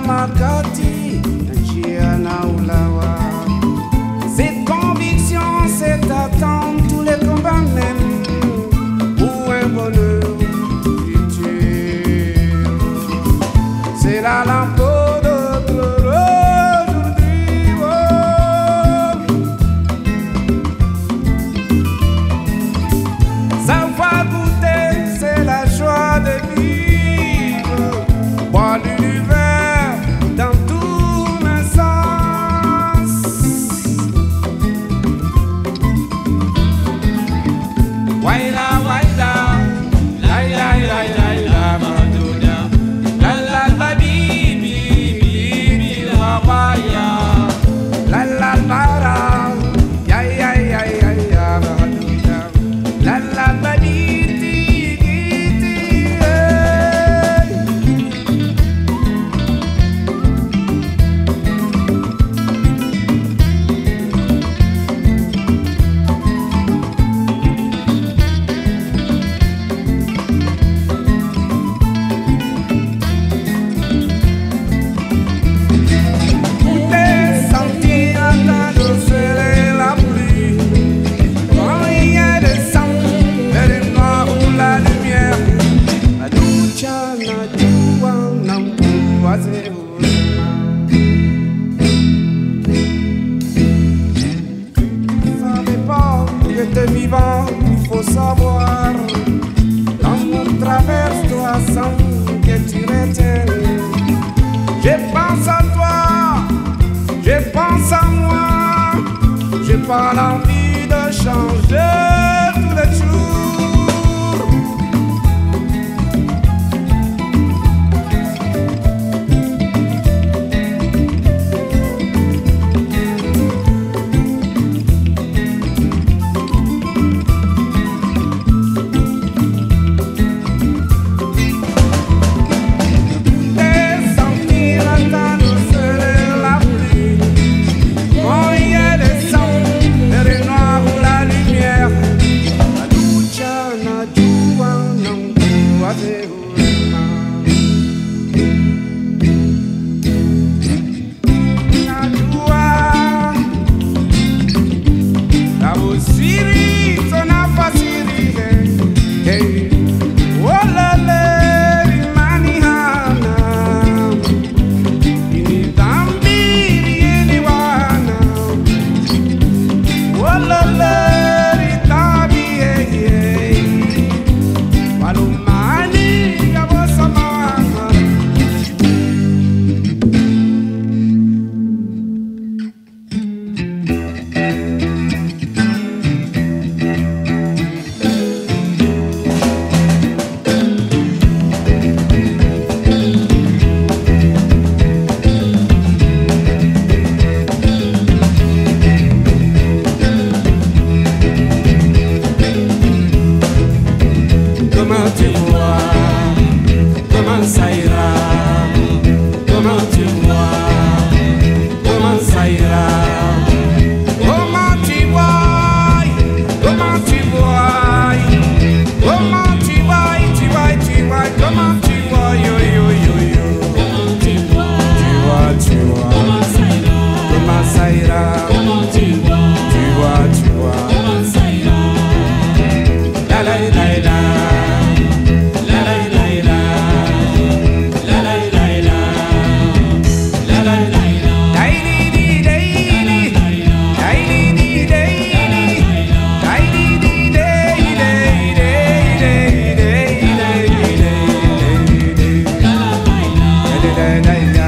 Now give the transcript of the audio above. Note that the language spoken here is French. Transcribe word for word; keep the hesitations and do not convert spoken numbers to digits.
Makati, njia na ulawa. Cette conviction, cette attente, tous les combats même pour un bonheur futur. C'est la lampe d'autre aujourd'hui. Oh. Savoir goûter, c'est la joie de vivre. Boire l'univers dans tous mes sens. Waila, waila, la la la la la, madonna, la la la bi bi bi bi la waya, la la la la, ya ya ya ya ya, madonna, la la la bi ti ti eh. Des sentir la douceur et la pluie. Quand il y a des sangs, et des noirs ou la lumière. La ducha na jua na mvua zeuna. Ça dépend que t'es vivant, il faut savoir. L'amour traverse toi sans que tu retiennes. Je pense à toi, je pense à moi. J'ai pas l'envie de changer tous les jours. Et sentir ta douceur et la pluie. Quand il y a des sangs, et des noirs ou la lumière. La ducha na jua na mvua zeuna. Najua la usiri sona fasiri hey hey. Oh la la imani hana ini dhambi ini wana. Oh la la itabi hey hey. Walumani yabosamanga. Comment tu vois, comment ça ira, comment tu vois, comment ça ira, comment tu vois, comment tu vois, comment tu vois, tu vois, tu vois, comment tu vois, yo yo yo yo, comment tu vois, tu vois, tu vois, comment ça ira, comment ça ira, comment tu vois, tu vois, tu vois, comment ça ira, la la la la. Yeah.